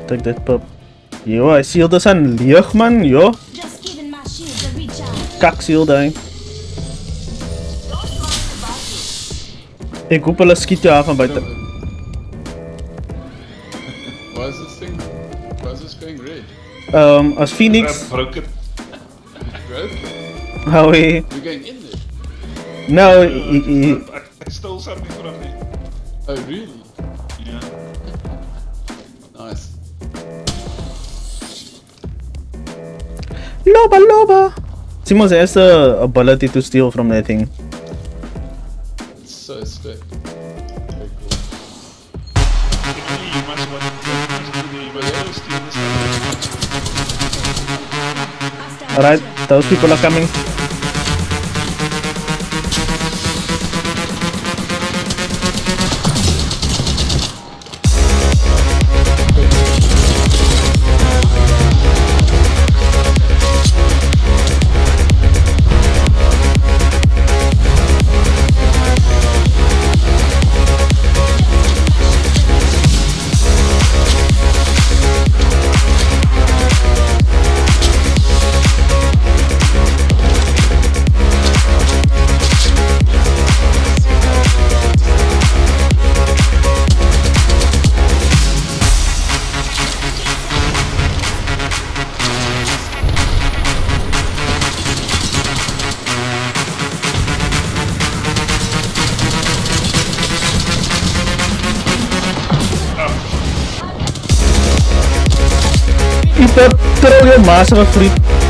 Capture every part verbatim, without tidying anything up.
Take that pup. Yo, hy shield is aan leeg man, yo. Kak shield hy. Ek hoop hulle skiet jou af van buite. Why is this thing? Why is this going red? Um, as Phoenix. Broke it. Broke? How he? You're going in there? No, he, he, I, I stole something from me. Oh really? Yeah. Nice. Loba Loba! Simon's has the ability to steal from that thing. It's so sick. Very cool. Actually, you must want to do you must go steal this stuff. Alright, those people are coming. Throw your mass of a freak.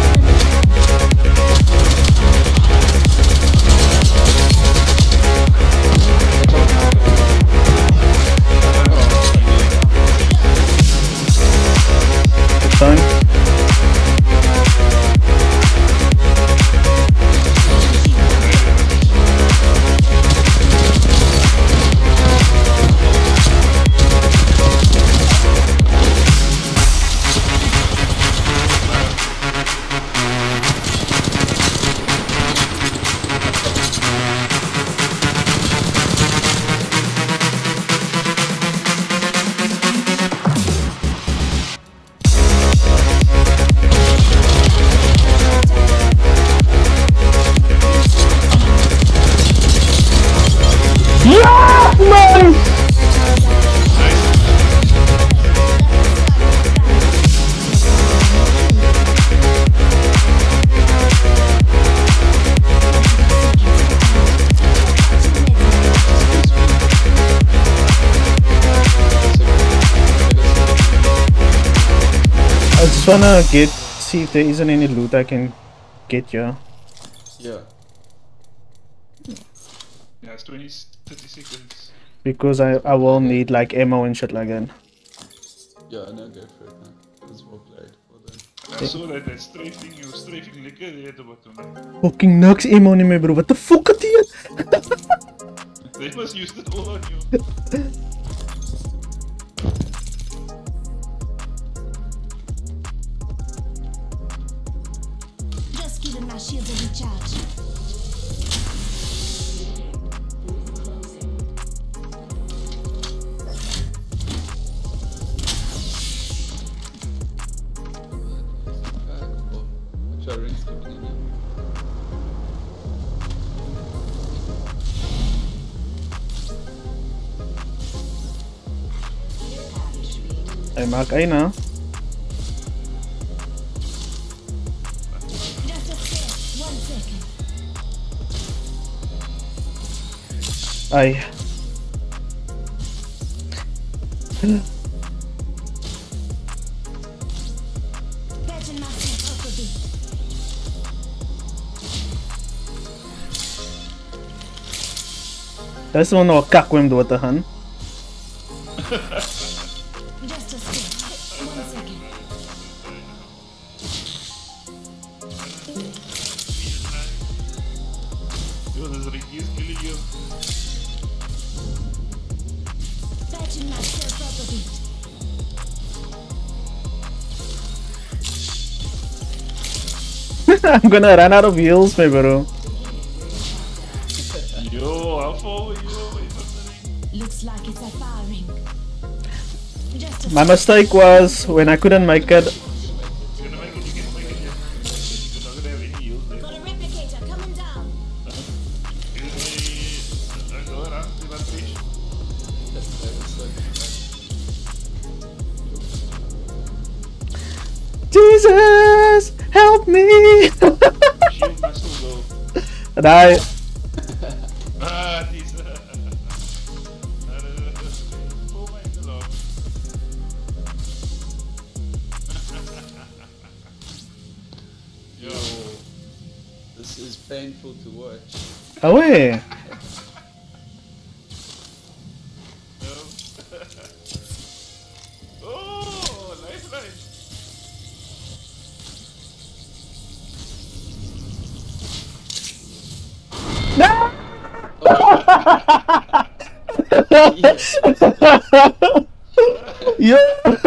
Fine. I just wanna get, see if there isn't any loot I can get here. Yeah. Yeah, it's twenty, thirty seconds. Because I, I will need like ammo and shit like that. Yeah, no, go for it now. This is well played. Well done. I saw that that strafing, you were strafing lekker there at the bottom. Fucking niks ammo nie meer bro, what the fuck het jy? They must use it all on you. Just giving my shields a recharge. Ay, maak ay na. Ay. That's the one that kakwem dood te gaan. Yo, there's Ricky's killing you. Patching myself up a bit. I'm gonna run out of heals, my bro. Yo, how far were you away from the ring? Looks like it's a firing. Just a My mistake was when I couldn't make it. You're gonna make it, you can make it, yeah. You're not gonna have any heals there. got a replicator coming down. Usually, uh, go around, see that fish. That, that was so Jesus, help me! Shield muscle go. And I, Ah, this. Oh my god. Yo. This is painful to watch. away. No. Oh, nice, nice. No! Yes. Yeah.